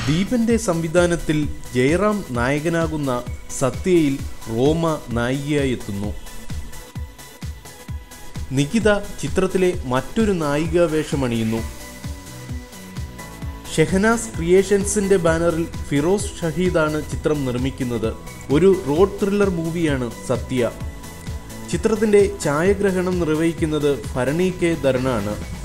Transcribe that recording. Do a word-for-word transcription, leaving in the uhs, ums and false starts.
ദീപന്റെ സംവിധാനത്തിൽ ജയറാം നായകനാകുന്ന സത്യയിൽ റോമ നായികയായി എത്തുന്നു. നികിത ചിത്രത്തിലെ മറ്റൊരു നായികാ വേഷമണിയുന്നു. ഷെഹനാസ് ക്രിയേഷൻസിന്റെ ബാനറിൽ ഫിറോസ് ഷഹീദാണ് ചിത്രം നിർമ്മിക്കുന്നത്. ഒരു റോഡ് ത്രില്ലർ മൂവിയാണ് സത്യ. ചിത്രത്തിന്റെ ഛായാഗ്രഹണം നിർവഹിക്കുന്നത് ഭരണി കെ ധർണാണ്.